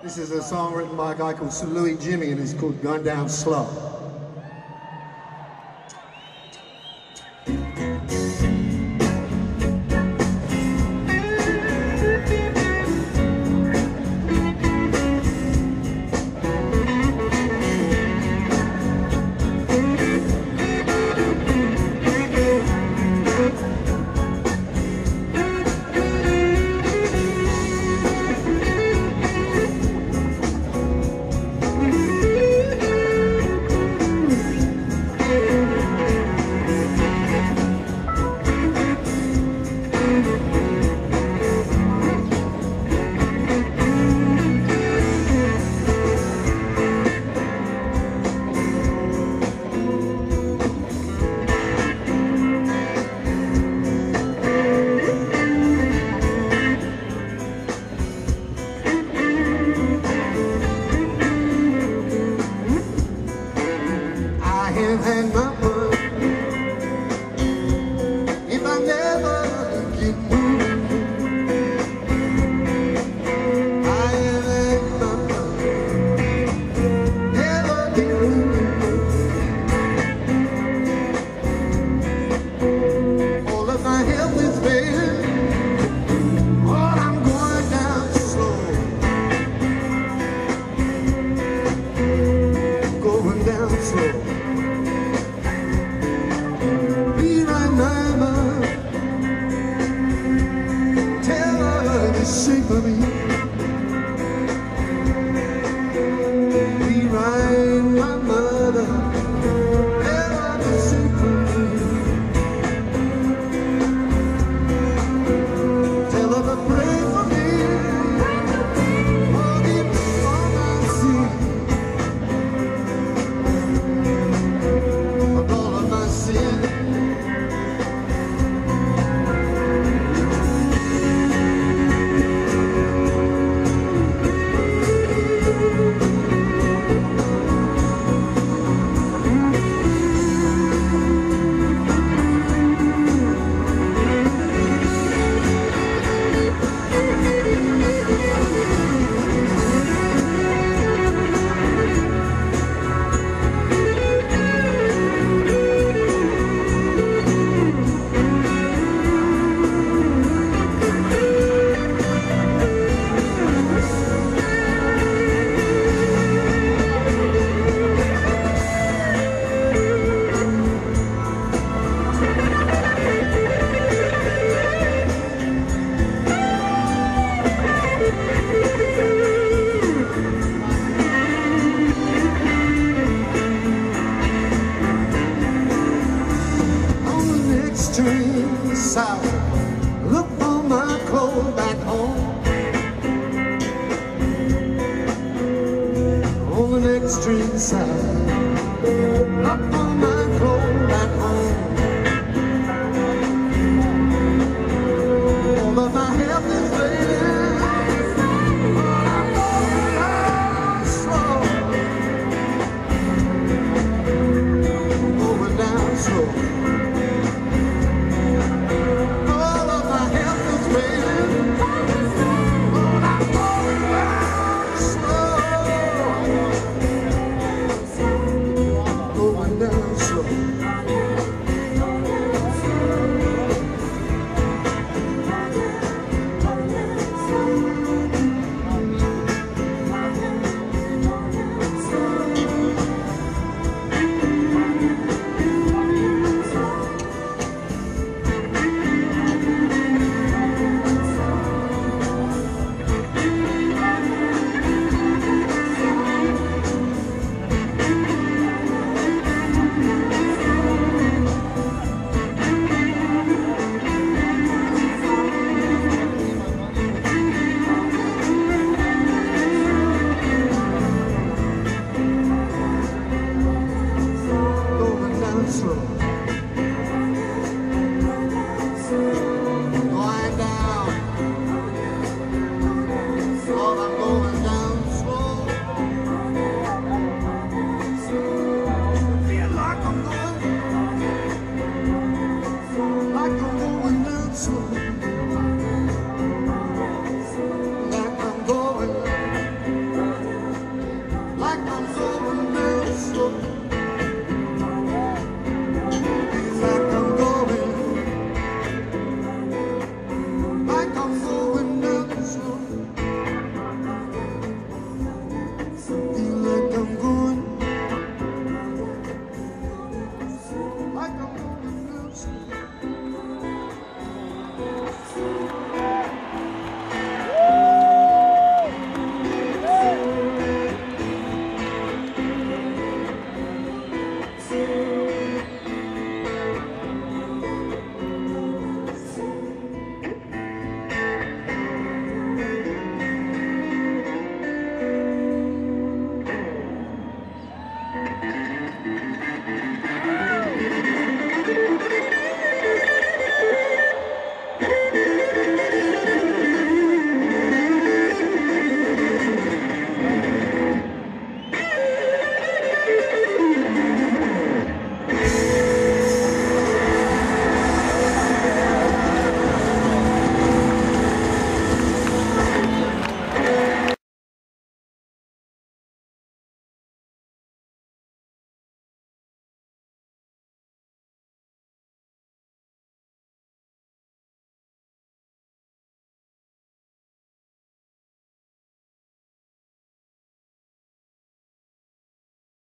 This is a song written by a guy called Sir Louis Jimmy, and it's called Going Down Slow. And my word, if I never get moved, I am my word, never get moved. All of my health is failing, but I'm going down slow, going down slow. Shape of me, rewrite my mother, ever the shape of me. Tell her to pray for me, forgive me for my sin, for all of my sin. South, look for my clothes back home. On the extreme side, look for my clothes back home. All of my health is failing, but I'm going down slow, going down slow. Like I'm going Thank